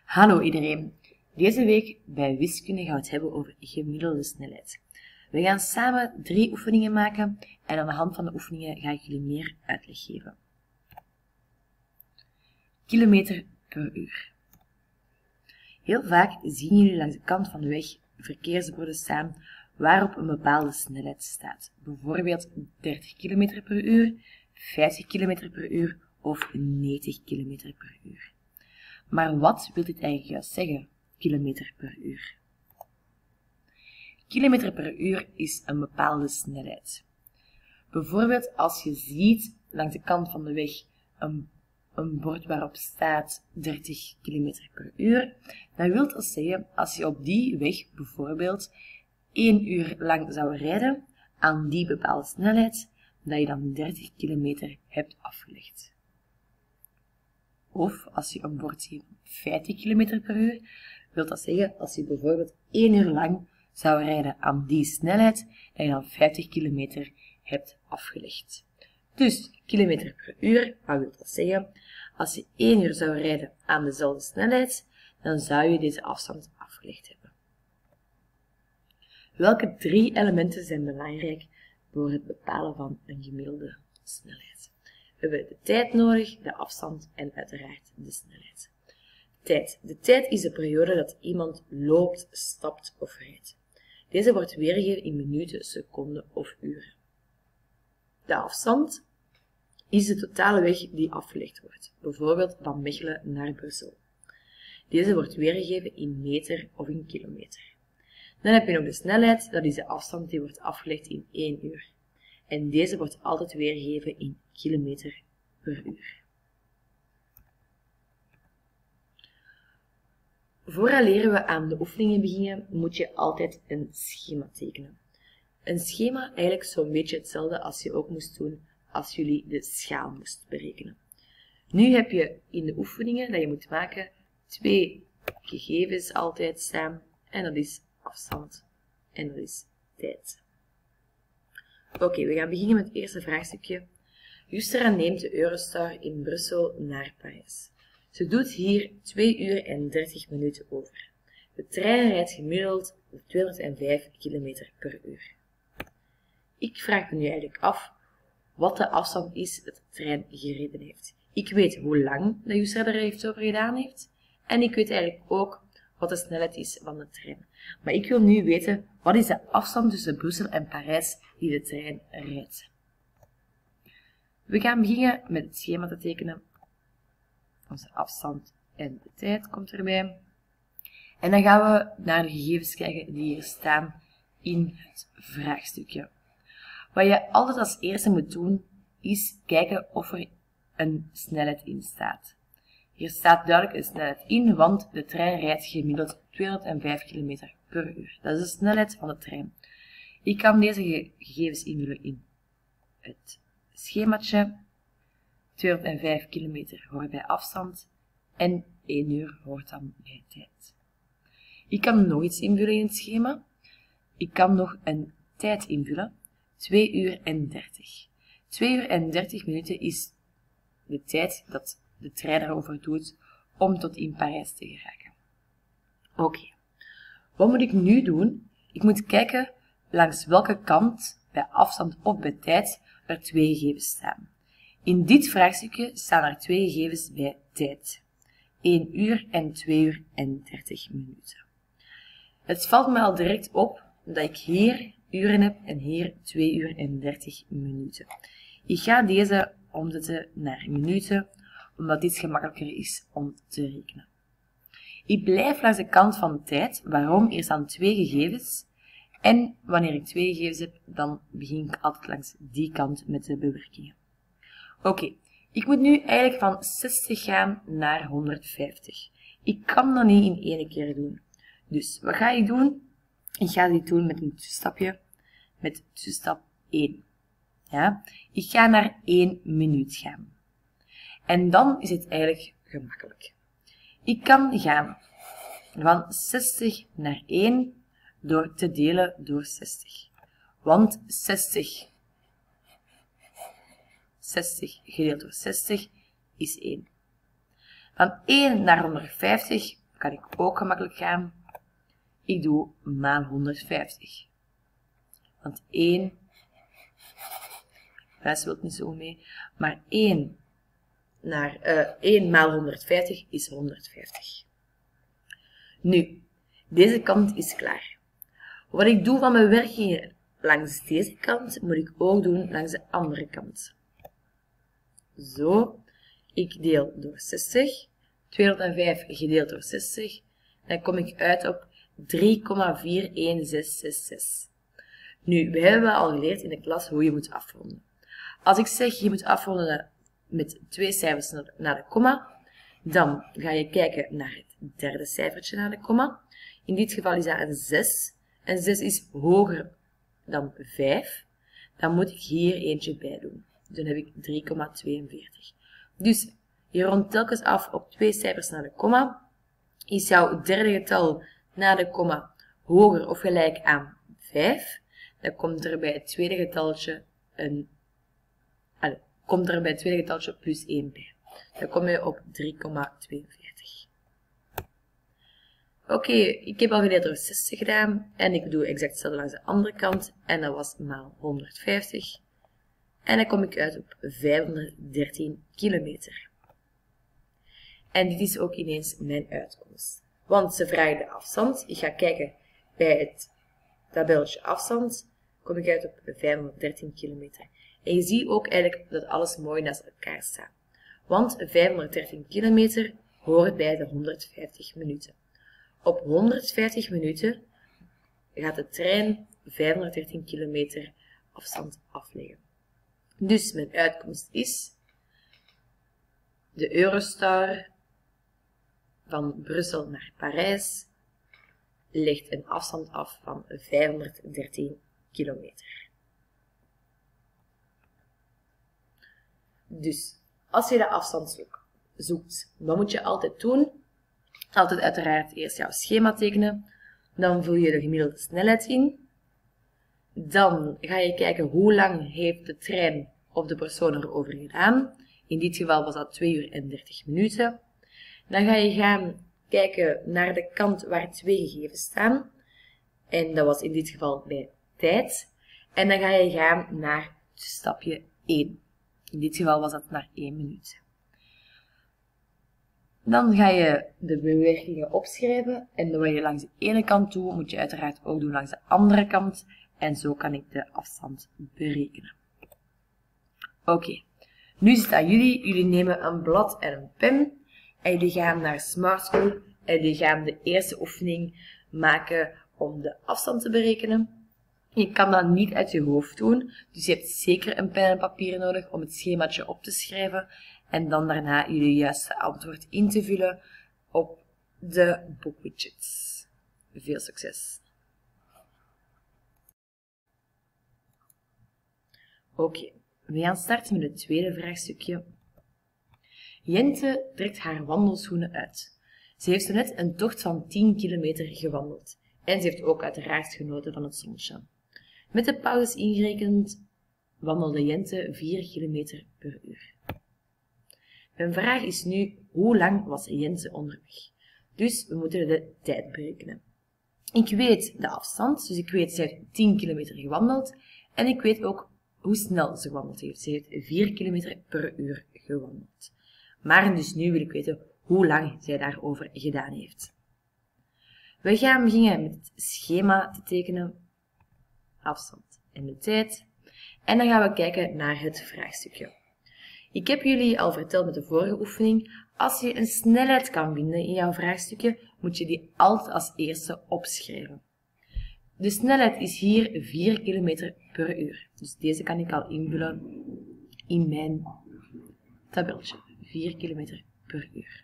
Hallo iedereen. Deze week bij wiskunde gaan we het hebben over gemiddelde snelheid. We gaan samen 3 oefeningen maken en aan de hand van de oefeningen ga ik jullie meer uitleg geven. Kilometer per uur. Heel vaak zien jullie langs de kant van de weg verkeersborden staan waarop een bepaalde snelheid staat. Bijvoorbeeld 30 km per uur, 50 km per uur of 90 km per uur. Maar wat wil dit eigenlijk juist zeggen, kilometer per uur? Kilometer per uur is een bepaalde snelheid. Bijvoorbeeld als je ziet langs de kant van de weg een bord waarop staat 30 km per uur, dan wil dat zeggen, als je op die weg bijvoorbeeld 1 uur lang zou rijden aan die bepaalde snelheid, dat je dan 30 kilometer hebt afgelegd. Of als je een bord ziet van 50 km per uur, wil dat zeggen, als je bijvoorbeeld 1 uur lang zou rijden aan die snelheid, dat je dan 50 kilometer hebt afgelegd. Dus kilometer per uur, wat wil dat zeggen? Als je 1 uur zou rijden aan dezelfde snelheid, dan zou je deze afstand afgelegd hebben. Welke 3 elementen zijn belangrijk voor het bepalen van een gemiddelde snelheid? We hebben de tijd nodig, de afstand en uiteraard de snelheid. Tijd. De tijd is de periode dat iemand loopt, stapt of rijdt. Deze wordt weergegeven in minuten, seconden of uren. De afstand is de totale weg die afgelegd wordt, bijvoorbeeld van Mechelen naar Brussel. Deze wordt weergegeven in meter of in kilometer. Dan heb je nog de snelheid, dat is de afstand die wordt afgelegd in 1 uur. En deze wordt altijd weergegeven in kilometer per uur. Vooraleer we aan de oefeningen beginnen, moet je altijd een schema tekenen. Een schema eigenlijk zo'n beetje hetzelfde als je ook moest doen als jullie de schaal moest berekenen. Nu heb je in de oefeningen dat je moet maken 2 gegevens altijd staan en dat is afstand en dat is tijd. Oké, we gaan beginnen met het eerste vraagstukje. Justra neemt de Eurostar in Brussel naar Parijs. Ze doet hier 2 uur en 30 minuten over. De trein rijdt gemiddeld 205 km per uur. Ik vraag me nu eigenlijk af wat de afstand is dat de trein gereden heeft. Ik weet hoe lang de Justra er heeft over gedaan heeft en ik weet eigenlijk ook wat de snelheid is van de trein. Maar ik wil nu weten, wat is de afstand tussen Brussel en Parijs die de trein rijdt. We gaan beginnen met het schema te tekenen. Onze afstand en de tijd komt erbij. En dan gaan we naar de gegevens kijken die hier staan in het vraagstukje. Wat je altijd als eerste moet doen, is kijken of er een snelheid in staat. Hier staat duidelijk een snelheid in, want de trein rijdt gemiddeld 205 km per uur. Dat is de snelheid van de trein. Ik kan deze gegevens invullen in het schemaatje. 205 km hoort bij afstand en 1 uur hoort dan bij tijd. Ik kan nog iets invullen in het schema. Ik kan nog een tijd invullen. 2 uur en 30. 2 uur en 30 minuten is de tijd dat de trein erover doet om tot in Parijs te geraken. Oké. Wat moet ik nu doen? Ik moet kijken langs welke kant, bij afstand of bij tijd, er 2 gegevens staan. In dit vraagstukje staan er 2 gegevens bij tijd. 1 uur en 2 uur en 30 minuten. Het valt me al direct op dat ik hier uren heb en hier 2 uur en 30 minuten. Ik ga deze omzetten naar minuten, omdat dit gemakkelijker is om te rekenen. Ik blijf langs de kant van de tijd. Waarom? Hier staan 2 gegevens. En wanneer ik 2 gegevens heb, dan begin ik altijd langs die kant met de bewerkingen. Oké, ik moet nu eigenlijk van 60 gaan naar 150. Ik kan dat niet in 1 keer doen. Dus wat ga ik doen? Ik ga dit doen met een tussenstapje, met tussenstap 1. Ja? Ik ga naar 1 minuut gaan. En dan is het eigenlijk gemakkelijk. Ik kan gaan van 60 naar 1 door te delen door 60. Want 60 gedeeld door 60 is 1. Van 1 naar 150 kan ik ook gemakkelijk gaan. Ik doe maal 150. Want 1, dat speelt niet zo mee, maar 1 maal 150 is 150. Nu, deze kant is klaar. Wat ik doe van mijn werkingen langs deze kant, moet ik ook doen langs de andere kant. Zo, ik deel door 60, 205 gedeeld door 60, dan kom ik uit op 3,41666. Nu, we hebben al geleerd in de klas hoe je moet afronden. Als ik zeg je moet afronden met 2 cijfers naar de komma, dan ga je kijken naar het derde cijfertje na de komma. In dit geval is dat een 6. En 6 is hoger dan 5. Dan moet ik hier eentje bij doen. Dan heb ik 3,42. Dus je rondt telkens af op 2 cijfers naar de komma. Is jouw derde getal na de komma hoger of gelijk aan 5, dan komt er bij het tweede getaltje plus 1 bij. Dan kom je op 3,42. Oké, ik heb al gedeeld door 60 gedaan en ik doe exact hetzelfde langs de andere kant en dat was maal 150. En dan kom ik uit op 513 kilometer. En dit is ook ineens mijn uitkomst. Want ze vragen de afstand. Ik ga kijken bij het tabelletje afstand. Kom ik uit op 513 kilometer. En je ziet ook eigenlijk dat alles mooi naast elkaar staat. Want 513 kilometer hoort bij de 150 minuten. Op 150 minuten gaat de trein 513 kilometer afstand afleggen. Dus mijn uitkomst is de Eurostar van Brussel naar Parijs legt een afstand af van 513 kilometer. Dus als je de afstand zoekt, wat moet je altijd doen? Altijd uiteraard eerst jouw schema tekenen. Dan vul je de gemiddelde snelheid in. Dan ga je kijken hoe lang heeft de trein of de persoon erover gedaan. In dit geval was dat 2 uur en 30 minuten. Dan ga je gaan kijken naar de kant waar 2 gegevens staan. En dat was in dit geval bij tijd. En dan ga je gaan naar stapje 1. In dit geval was dat naar 1 minuut. Dan ga je de bewerkingen opschrijven. En wat je langs de ene kant doet, moet je uiteraard ook doen langs de andere kant. En zo kan ik de afstand berekenen. Oké. Nu is het aan jullie. Jullie nemen een blad en een pen. En jullie gaan naar Smart School. En jullie gaan de eerste oefening maken om de afstand te berekenen. Je kan dat niet uit je hoofd doen. Dus je hebt zeker een pen en papier nodig om het schemaatje op te schrijven. En dan daarna jullie juiste antwoord in te vullen op de boekwidgets. Veel succes! Oké, we gaan starten met het tweede vraagstukje. Jente trekt haar wandelschoenen uit. Ze heeft zo net een tocht van 10 kilometer gewandeld. En ze heeft ook uiteraard genoten van het zonnetje. Met de pauzes ingerekend wandelde Jente 4 kilometer per uur. Mijn vraag is nu, hoe lang was Jente onderweg? Dus we moeten de tijd berekenen. Ik weet de afstand, dus ik weet ze heeft 10 kilometer gewandeld. En ik weet ook hoe snel ze gewandeld heeft. Ze heeft 4 kilometer per uur gewandeld. Maar dus nu wil ik weten hoe lang zij daarover gedaan heeft. We gaan beginnen met het schema te tekenen. Afstand en de tijd. En dan gaan we kijken naar het vraagstukje. Ik heb jullie al verteld met de vorige oefening, als je een snelheid kan vinden in jouw vraagstukje, moet je die altijd als eerste opschrijven. De snelheid is hier 4 km per uur. Dus deze kan ik al invullen in mijn tabeltje. 4 km per uur.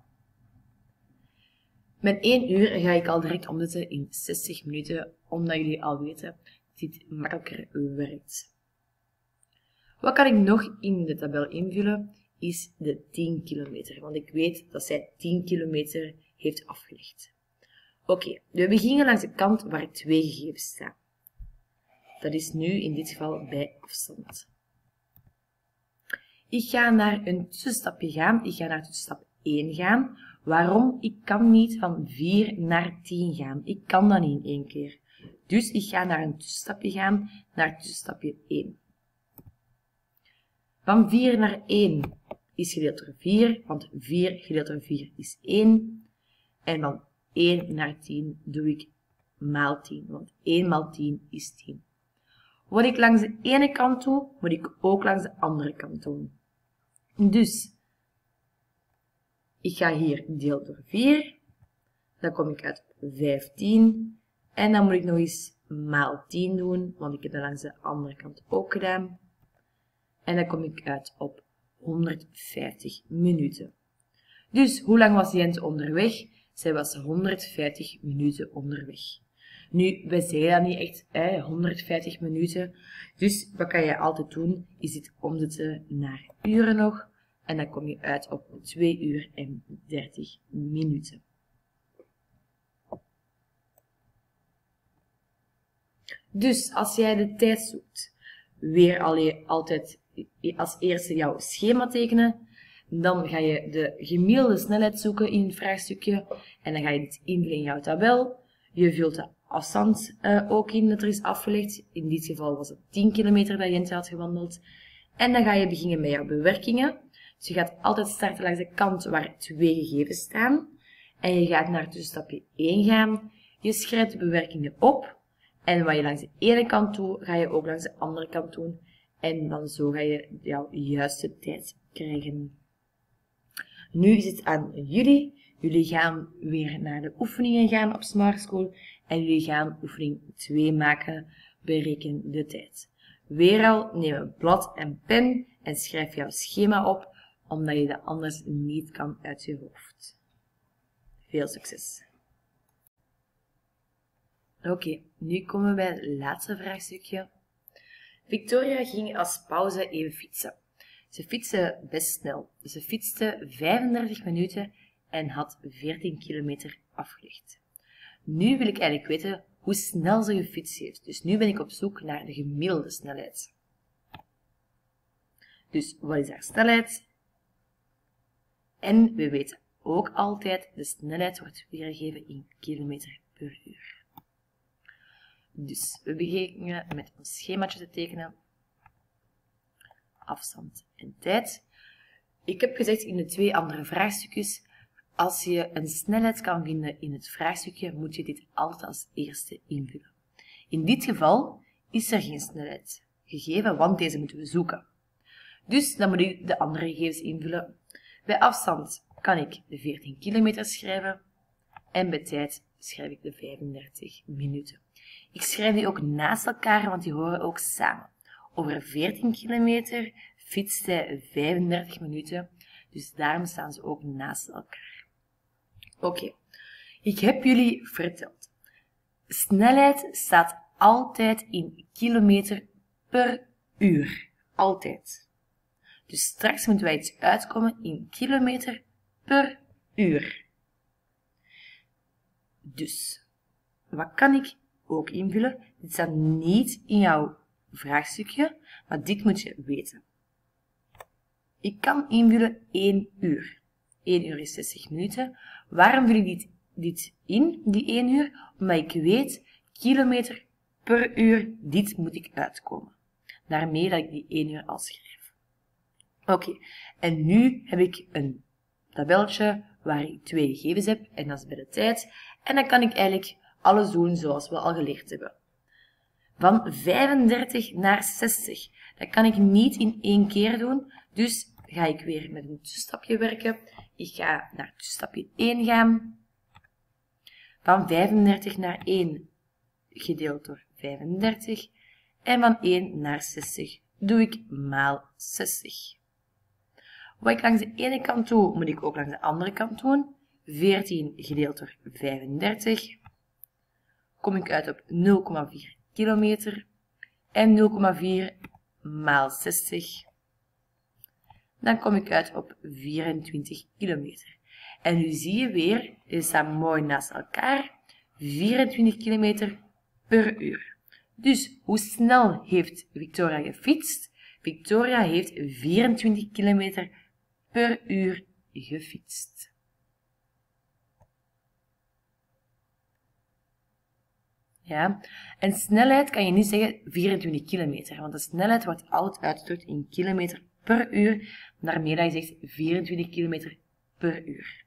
Mijn 1 uur ga ik al direct omzetten in 60 minuten, omdat jullie al weten dat dit makkelijker werkt. Wat kan ik nog in de tabel invullen, is de 10 kilometer. Want ik weet dat zij 10 kilometer heeft afgelegd. Oké, we beginnen langs de kant waar 2 gegevens staan. Dat is nu in dit geval bij afstand. Ik ga naar een tussenstapje gaan. Ik ga naar tussenstap 1 gaan. Waarom? Ik kan niet van 4 naar 10 gaan. Ik kan dat niet in één keer. Dus ik ga naar een tussenstapje gaan, naar tussenstapje 1. Van 4 naar 1 is gedeeld door 4, want 4 gedeeld door 4 is 1. En van 1 naar 10 doe ik maal 10, want 1 maal 10 is 10. Wat ik langs de ene kant doe, moet ik ook langs de andere kant doen. Dus, ik ga hier deel door 4, dan kom ik uit op 15. En dan moet ik nog eens maal 10 doen, want ik heb dat langs de andere kant ook gedaan. En dan kom ik uit op 150 minuten. Dus, hoe lang was Jente onderweg? Zij was 150 minuten onderweg. Nu, wij zeggen dat niet echt, 150 minuten. Dus, wat kan je altijd doen, is dit omzetten naar uren nog. En dan kom je uit op 2 uur en 30 minuten. Dus, als jij de tijd zoekt, weer altijd als eerste jouw schema tekenen. Dan ga je de gemiddelde snelheid zoeken in het vraagstukje. En dan ga je dit invullen in jouw tabel. Je vult de afstand ook in dat er is afgelegd. In dit geval was het 10 kilometer dat Jente had gewandeld. En dan ga je beginnen met jouw bewerkingen. Dus je gaat altijd starten langs de kant waar 2 gegevens staan. En je gaat naar tussenstapje 1 gaan. Je schrijft de bewerkingen op. En wat je langs de ene kant doet, ga je ook langs de andere kant doen. En dan zo ga je jouw juiste tijd krijgen. Nu is het aan jullie. Jullie gaan weer naar de oefeningen gaan op Smart School. En jullie gaan oefening 2 maken. Bereken de tijd. Weer al, neem een blad en pen en schrijf jouw schema op, omdat je dat anders niet kan uit je hoofd. Veel succes! Oké, nu komen we bij het laatste vraagstukje. Victoria ging als pauze even fietsen. Ze fietste best snel. Ze fietste 35 minuten en had 14 kilometer afgelegd. Nu wil ik eigenlijk weten hoe snel ze gefietst heeft. Dus nu ben ik op zoek naar de gemiddelde snelheid. Dus wat is haar snelheid? En we weten ook altijd, de snelheid wordt weergegeven in kilometer per uur. Dus we beginnen met een schemaatje te tekenen. Afstand en tijd. Ik heb gezegd in de 2 andere vraagstukjes, als je een snelheid kan vinden in het vraagstukje, moet je dit altijd als eerste invullen. In dit geval is er geen snelheid gegeven, want deze moeten we zoeken. Dus dan moet ik de andere gegevens invullen. Bij afstand kan ik de 14 kilometer schrijven en bij tijd schrijf ik de 35 minuten. Ik schrijf die ook naast elkaar, want die horen ook samen. Over 14 kilometer fietst hij 35 minuten, dus daarom staan ze ook naast elkaar. Oké, ik heb jullie verteld. Snelheid staat altijd in kilometer per uur. Altijd. Dus straks moeten wij iets uitkomen in kilometer per uur. Dus, wat kan ik ook invullen? Dit staat niet in jouw vraagstukje, maar dit moet je weten. Ik kan invullen 1 uur. 1 uur is 60 minuten. Waarom vul ik dit in, die 1 uur? Omdat ik weet, kilometer per uur, dit moet ik uitkomen. Daarmee dat ik die 1 uur al schrijf. Oké, en nu heb ik een tabelletje waar ik 2 gegevens heb, en dat is bij de tijd. En dan kan ik eigenlijk alles doen zoals we al geleerd hebben. Van 35 naar 60. Dat kan ik niet in 1 keer doen, dus ga ik weer met een tussenstapje werken. Ik ga naar tussenstapje 1 gaan. Van 35 naar 1 gedeeld door 35. En van 1 naar 60 doe ik maal 60. Wat ik langs de ene kant doe, moet ik ook langs de andere kant doen. 14 gedeeld door 35. Kom ik uit op 0,4 kilometer. En 0,4 maal 60. Dan kom ik uit op 24 kilometer. En nu zie je weer, dit staat mooi naast elkaar, 24 kilometer per uur. Dus hoe snel heeft Victoria gefietst? Victoria heeft 24 kilometer per uur gefietst. Ja? En snelheid kan je niet zeggen 24 kilometer, want de snelheid wordt altijd uitgedrukt in kilometer per uur. Daarmee dat je zegt 24 kilometer per uur.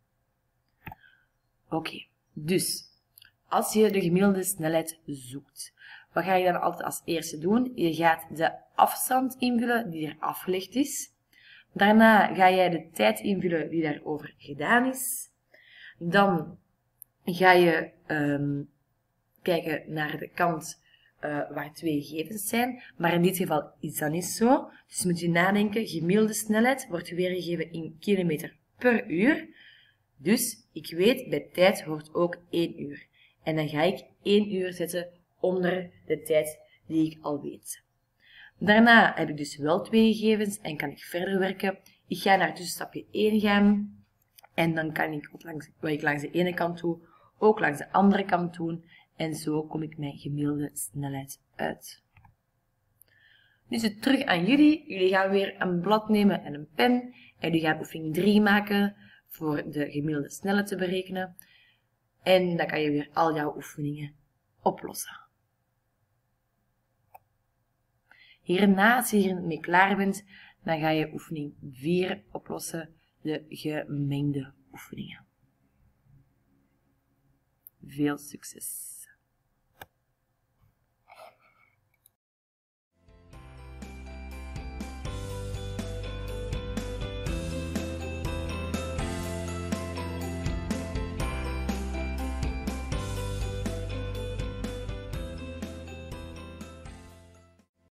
Oké, dus als je de gemiddelde snelheid zoekt, wat ga je dan altijd als eerste doen? Je gaat de afstand invullen die er afgelegd is. Daarna ga jij de tijd invullen die daarover gedaan is. Dan ga je kijken naar de kant waar twee gegevens zijn. Maar in dit geval is dat niet zo. Dus moet je nadenken, gemiddelde snelheid wordt weergegeven in kilometer per uur. Dus ik weet, bij tijd hoort ook 1 uur. En dan ga ik 1 uur zetten onder de tijd die ik al weet. Daarna heb ik dus wel twee gegevens en kan ik verder werken. Ik ga naar tussenstapje 1 gaan. En dan kan ik wat ik langs de ene kant doe, ook langs de andere kant doen. En zo kom ik mijn gemiddelde snelheid uit. Nu is het terug aan jullie. Jullie gaan weer een blad nemen en een pen. En jullie gaan oefening 3 maken voor de gemiddelde snelheid te berekenen. En dan kan je weer al jouw oefeningen oplossen. Hierna, als je hiermee klaar bent, dan ga je oefening 4 oplossen, de gemengde oefeningen. Veel succes!